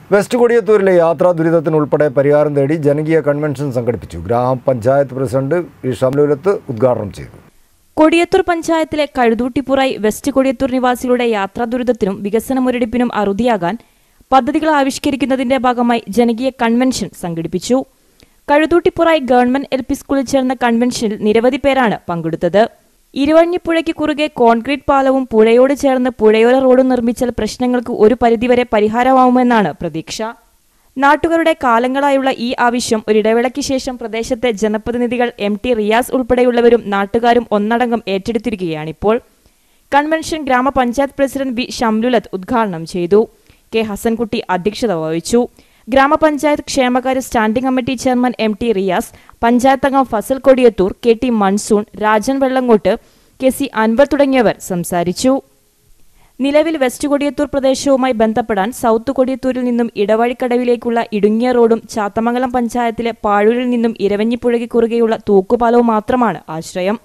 West കൊടിയത്തൂരിലെ യാത്രാ ദുരിതത്തിനുൾപ്പെടെ പരിഹാരം തേടി ജനകീയ കൺവെൻഷൻ സംഘടിപ്പിച്ചു. ഗ്രാമപഞ്ചായത്ത് പ്രസിഡന്റ് വി ഷംലുലത്ത് ഉദ്ഘാടനം ചെയ്തു. കൊടിയത്തൂർ പഞ്ചായത്തിലെ കഴുതൂട്ടിപ്പുറൈ വെസ്റ്റ് കൊടിയത്തൂർ നിവാസികളുടെ യാത്രാ ദുരിതത്തിനും വികസന മുരടിപ്പിനും അറുതിയാകാൻ പദ്ധതികൾ ആവിഷ്കരിക്കുന്നതിന്റെ ഭാഗമായി ജനകീയ കൺവെൻഷൻ സംഘടിപ്പിച്ചു. കഴുതൂട്ടിപ്പുറൈ ഗവൺമെന്റ് LP സ്കൂളിൽ ചേർന്ന കൺവെൻഷനിൽ നിരവധി പേരാണ് പങ്കെടുത്തത്. ഇരുവഴിഞ്ഞിപ്പുഴയ്ക്ക് കുറുകെ കോൺക്രീറ്റ് പാലവും പുഴയോട് ചേർന്ന് പുഴയോര റോഡും നിർമ്മിച്ചാൽ പ്രശ്നങ്ങൾക്ക് ഒരു പരിധിവരെ പരിഹാരമാവുമെന്നാണ് പ്രതീക്ഷ. നാട്ടുകാരുടെ കാലങ്ങളായുള്ള ഈ ആവശ്യം ഒരിടവേളയ്ക്ക് ശേഷം പ്രദേശത്തെ ജനപ്രതിനിധികൾ MT റിയാസ് ഉൾപ്പെടെയുള്ളവരും നാട്ടുകാരും ഒന്നടങ്കം ഏറ്റെടുത്തിരിക്കുകയാണിപ്പോൾ. കൺവെൻഷൻ ഗ്രാമപഞ്ചായത്ത് പ്രസിഡന്റ് വി ഷംലുലത്ത് ഉദ്ഘാടനം ചെയ്തു. K ഹസൻകുട്ടി അധ്യക്ഷത വഹിച്ചു. ഗ്രാമപഞ്ചായത്ത് ക്ഷേമകാര്യ standing committee chairman MT Riyas, panchayat അംഗം ഫസൽ കൊടിയത്തൂർ, KT മൺസൂൺ, രാജൻ വെള്ളങ്ങോട്ട്, KC അൻവർ തുടങ്ങിയവർ സംസാരിച്ചു. നിലവിൽ വെസ്റ്റ് കൊടിയത്തൂർ പ്രദേശവുമായി ബന്ധപ്പെടാൻ സൗത്ത് കൊടിയത്തൂരിൽ നിന്നും ഇടവഴിക്കടവിലേക്കുള്ള ഇടുങ്ങിയ റോഡും ചാത്തമംഗലം പഞ്ചായത്തിലെ പാഴൂരിൽ നിന്നും ഇരവഞ്ഞിപ്പുഴയ്ക്ക് കുറുകെയുള്ള തൂക്കുപാലവും മാത്രമാണ് ആശ്രയം.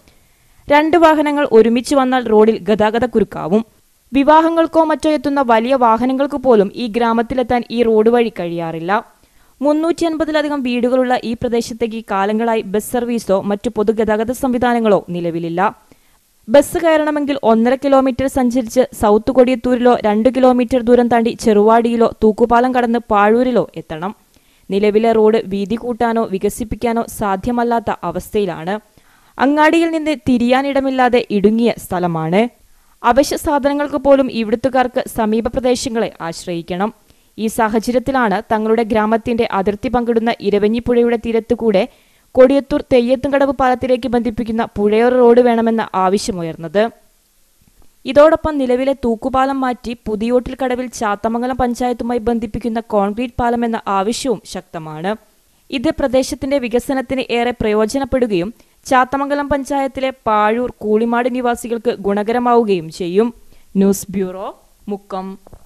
2 വാഹനങ്ങൾ ഒരുമിച്ച് വന്നാൽ റോഡിൽ ഗതാഗതക്കുരുക്കാവും. വിവാഹങ്ങൾക്കോ മറ്റോ എത്തുന്ന വലിയ വാഹനങ്ങൾക്ക് പോലും ഈ ഗ്രാമത്തിലെത്താൻ ഈ റോഡ് വഴി കഴിയാറില്ല. 350-ലധികം വീടുകളുള്ള ഈ പ്രദേശത്തേക്ക് കാലങ്ങളായി ബസ് സർവീസോ മറ്റു പൊതുഗതാഗത സംവിധാനങ്ങളോ നിലവിലില്ല. ബസ് കയറണമെങ്കിൽ 1.5 കിലോമീറ്റർ സഞ്ചരിച്ച് സൗത്ത് കൊടിയത്തൂരിലോ 2 കിലോമീറ്റർ ദൂരം താണ്ടി ചെറുവാടിയിലോ തൂക്കുപാലം കടന്ന് പാഴൂരിലോ എത്തണം. നിലവിലെ റോഡ് വീതി കൂട്ടാനോ വികസിപ്പിക്കാനോ സാധ്യമല്ലാത്ത അവസ്ഥയിലാണ്. അങ്ങാടിയിൽ നിന്ന് തിരിയാനിടമില്ലാതെ ഇടുങ്ങിയ സ്ഥലമാണ്. അവശ്യ സാധനങ്ങൾക്ക് പോലും ഇവിടുത്തുകാർക്ക് സമീപ പ്രദേശങ്ങളെ ആശ്രയിക്കണം. ഈ സാഹചര്യത്തിലാണ് തങ്ങളുടെ ഗ്രാമത്തിന്റെ അതിർത്തി പങ്കിടുന്ന ഇരവഞ്ഞിപ്പുഴയുടെ തീരത്തുകൂടെ കൊടിയത്തൂർ തെയ്യത്തുംകടവ് പാലത്തിലേക്ക് ബന്ധിപ്പിക്കുന്ന പുഴയോര റോഡ് വേണമെന്ന ആവശ്യമുയർന്നത്. ഇതോടൊപ്പം നിലവിലെ തൂക്കുപാലം മാറ്റി പുതിയോട്ടിൽ കടവിൽ ചാത്തമംഗലം പഞ്ചായത്തുമായി ബന്ധിപ്പിക്കുന്ന കോൺക്രീറ്റ് പാലം എന്ന ആവശ്യവും ശക്തമാണ്. ഇത് പ്രദേശത്തിന്റെ വികസനത്തിന് ഏറെ പ്രയോജനപ്പെടുകയും ചാത്തമംഗലം പഞ്ചായത്തിലെ പാഴൂർ, കൂളിമാട് നിവാസികൾക്ക് ഗുണകരമാവുകയും ചെയ്യും. News bureau, Mukkam.